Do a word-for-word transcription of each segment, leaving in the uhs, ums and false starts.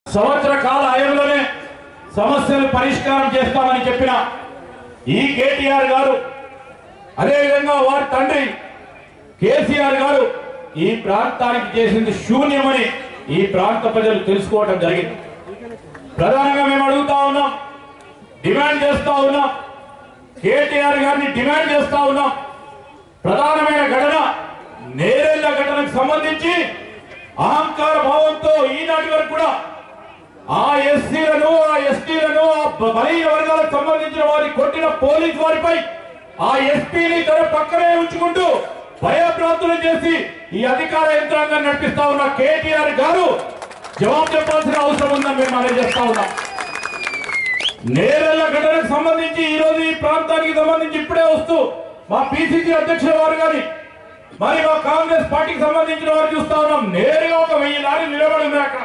సంవత్సర కాల ఆయంలోనే సమస్యలు పరిష్కారం చేస్తామని చెప్పిన ఈ కేటీఆర్ గారు అదేవిధంగా వారి తండ్రి కేసీఆర్ గారు ఈ ప్రాంతానికి చేసింది శూన్యమని ఈ ప్రాంత ప్రజలు తెలుసుకోవడం జరిగింది. ప్రధానంగా మేము అడుగుతా ఉన్నాం, డిమాండ్ చేస్తా ఉన్నాం, కేటీఆర్ గారిని డిమాండ్ చేస్తా ఉన్నాం. ప్రధానమైన ఘటన నేరేళ్ల ఘటనకు సంబంధించి అహంకార భావంతో ఈనాటి వరకు కూడా ఆ ఎస్సీలను ఆ ఎస్టీలను ఆ బలహీన వర్గాలకు సంబంధించిన వారిని కొట్టిన పోలీస్ వారిపై ఆ ఎస్పీని తన పక్కనే ఉంచుకుంటూ భయభ్రాంతులు చేసి ఈ అధికార యంత్రాంగాన్ని నడిపిస్తా ఉన్న కేటీఆర్ గారు జవాబు చెప్పాల్సిన అవసరం ఉందని మేము మనం చేస్తా ఉన్నాం. నేరేళ్ల ఘటనకు సంబంధించి ఈ రోజు ఈ ప్రాంతానికి సంబంధించి ఇప్పుడే వస్తూ మా పిసిసి అధ్యక్షుల వారు కానీ మరి మా కాంగ్రెస్ పార్టీకి సంబంధించిన వారు చూస్తా ఉన్నాం. నేరుగా ఒక వెయ్యి లారీ నిలబడి ఉంది అక్కడ.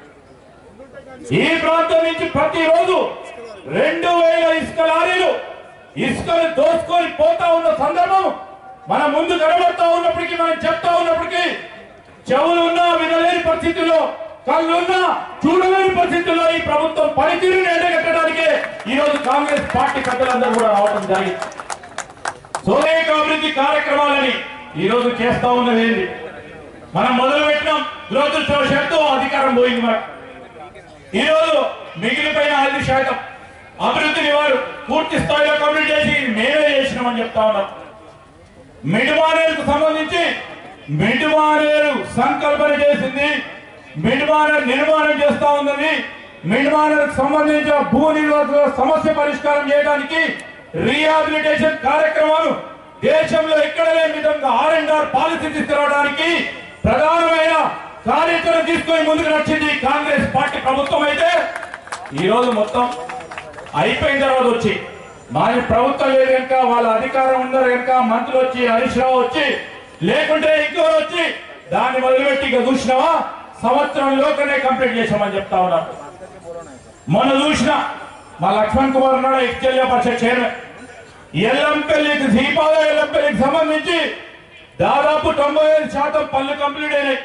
ఈ ప్రాంతం నుంచి ప్రతిరోజు రెండు వేల ఇసుక లారీలు ఇసుకను దోసుకొని పోతా ఉన్న సందర్భం మన ముందు కనబడతా ఉన్నప్పటికీ, మనం చెప్తా ఉన్నప్పటికీ చెవులు ఉన్నా వినలేని పరిస్థితుల్లో, కళ్ళున్నా చూడలేని పరిస్థితుల్లో ఈ ప్రభుత్వం పనితీరుని ఎండగట్టడానికే ఈ రోజు కాంగ్రెస్ పార్టీ పెద్దలందరూ కూడా రావడం జరిగింది. సోనేక అభివృద్ధి కార్యక్రమాలని ఈ రోజు చేస్తా ఉన్నది ఏంటి? మనం మొదలు పెట్టినాం, దురదృష్టవశాత్తు అధికారం పోయింది. మనకు ఈ రోజు మిగిలిపోయిన ఐదు శాతం అభివృద్ధిని వారు పూర్తి స్థాయిలో కంప్లీట్ చేసి మేమే చేసినామని చెప్తా ఉన్నాం. మిడ్మానేరుకు సంబంధించి మిడ్మానేరు సంకల్పన చేసింది, మిడ్మానేరు నిర్మాణం చేస్తా ఉన్నది. మిడ్మానేరుకు సంబంధించిన భూ నిర్వాహకుల సమస్య పరిష్కారం చేయడానికి రీహాబిలిటేషన్ కార్యక్రమాలు దేశంలో ఎక్కడ లేని విధంగా ఆర్ అండ్ ఆర్ పాలసీ తీసుకురావడానికి ప్రధానమైన కార్యాచరణ తీసుకొని ముందుకు నడిచింది కాంగ్రెస్ పార్టీ ప్రభుత్వం. అయితే ఈ రోజు మొత్తం అయిపోయిన తర్వాత వచ్చి మాది ప్రభుత్వం లేదు కనుక, వాళ్ళ అధికారం ఉన్నారు కనుక మంత్రులు వచ్చి హరీష్ రావు వచ్చి లేకుంటే ఇంకోరు వచ్చి దాన్ని మొదలుపెట్టి ఇక చూసినావా సంవత్సరంలోకనే కంప్లీట్ చేసామని చెప్తా ఉన్నారు. మొన్న చూసిన మా లక్ష్మణ్ కుమార్ ఉన్నాడు, ఎక్స్ జిల్లా పరిషత్ చైర్మన్. ఎల్లంపల్లికి దీపాల ఎల్లంపల్లికి సంబంధించి దాదాపు తొంభై ఐదు శాతం పనులు కంప్లీట్ అయినాయి.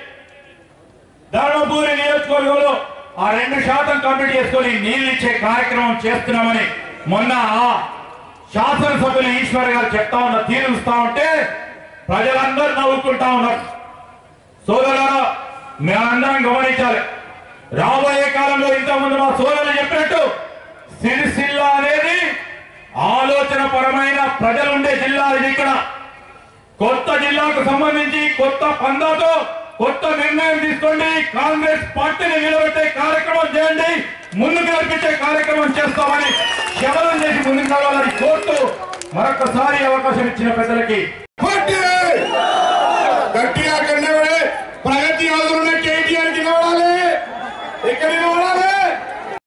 ధర్మపురి నియోజకవర్గంలో ఆ రెండు శాతం కంప్లీట్ చేసుకొని నీళ్లు ఇచ్చే కార్యక్రమం చేస్తున్నామని మొన్న ఆ శాసనసభ్యులు ఈశ్వర్ గారు చెప్తా ఉన్న తీరుస్తా ఉంటే ప్రజలందరూ నవ్వుకుంటా ఉన్నారు. సోదరులారా, మేమందరం గమనించాలి. రాబోయే కాలంలో ఇంతకుముందు మా సోదరులు చెప్పినట్టు సిరిసిల్ల అనేది ఆలోచన పరమైన ప్రజలు ఉండే జిల్లా. ఇది ఇక్కడ కొత్త జిల్లాకు సంబంధించి కొత్త పందాతో కొత్త నిర్ణయం తీసుకోండి. కాంగ్రెస్ పార్టీని నిలబెట్టే కార్యక్రమం చేయండి, ముందుకు నడిపించే కార్యక్రమం చేస్తామని శపథం చేసి ముందుకు రావాలని కోరుతూ మరొకసారి అవకాశం ఇచ్చిన పెద్దలకి